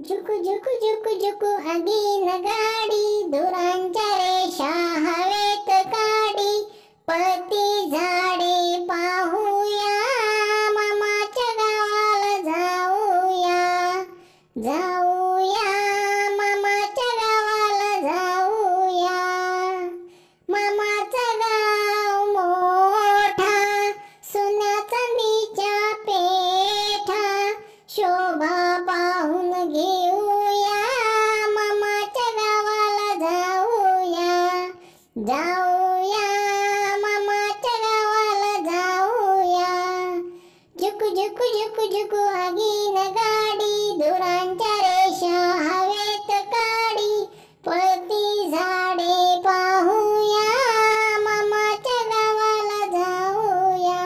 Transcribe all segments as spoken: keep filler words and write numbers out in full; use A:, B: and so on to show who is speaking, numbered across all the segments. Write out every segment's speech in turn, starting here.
A: झुकू झुकू झुकू झुकू आगीन गाडी, धुरांच्या रेषा हवेत काढी, पळती झाडे पाहूया, मामाच्या गावाला जाऊया, जाऊया मामाच्या गावाला जाऊया. मामाचं गाव मोठा, सोन्या चांदीच्या पेठा, शोभा पाहून घेऊया, मामाच्या गावाला जाऊया, जाऊया मामाच्या गावाला जाऊया. झुकू झुकू झुकू झुकू आगीन गाडी, धुरांच्या रेषा हवेत काढी, पळती झाडे पाहूया, मामाच्या गावाला जाऊया,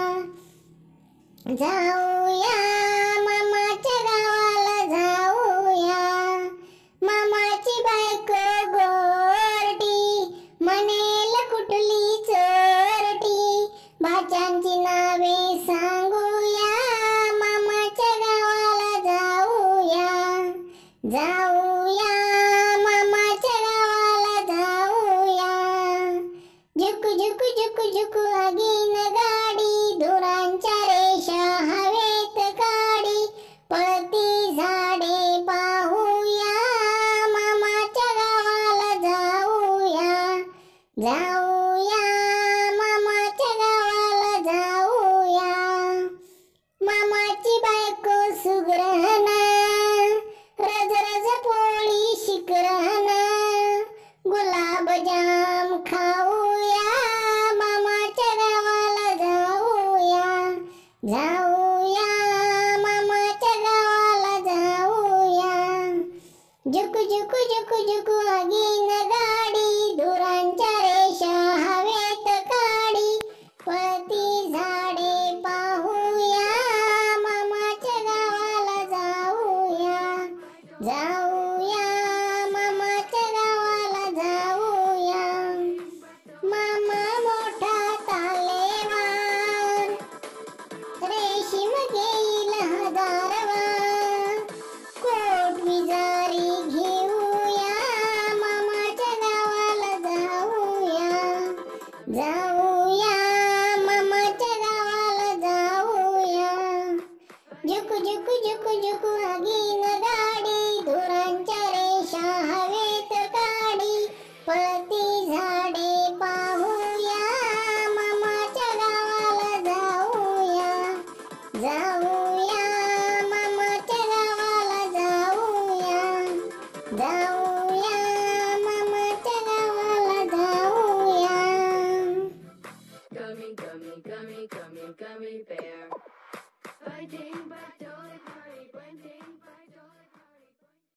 A: जाऊया मामाच्या गावाला जाऊया. मामाची बायको गोरटी, म्हणेल कुठली चोरटी, भाच्यांची नावे सांगूया, मामाच्या गावाला जाऊया, जाऊया मामाच्या गावाला जाऊया. झुकू झुकू झुकू झुकू आगीन गाडी, धुरांच्या रेषा हवेत काढी, पळती झाडे पाहूया, मामाच्या गावाला जाऊया, जाऊया मामाच्या गावाला जाऊया. मामाची बायको सुगरणा, रज रज पोळी शिकरणा, गुलाबजाम खाऊया, मामाच्या गावाला जाऊया, जाऊया मामाच्या गावाला जाऊया. झुकू झुकू झुकू झुकू आगीन गाडी, धुरांच्या रेषा हवेत काढी, पळती झाडे पाहूया, मामाच्या गावाला जाऊया, जाऊया मामाच्या गावाला जाऊया. मामा मोठा तालेवार, रेशीम घेईल हजारवार, कोट विजारी घेऊया, मामाच्या गावाला जाऊया, जाऊया मामाच्या गावाला जाऊया. झुकू झुकू झुकू झुकू आगीन गाडी, धुरांच्या रेषा हवेत काढी, पळती झाडे पाहूया, मामाच्या गावाला जाऊया, जाऊया मामाच्या गावाला जाऊया, जाऊया मामाच्या गावाला जाऊया.
B: Gummy, gummy, gummy, gummy, gummy bear. Fighting back, don't hurry, pointing.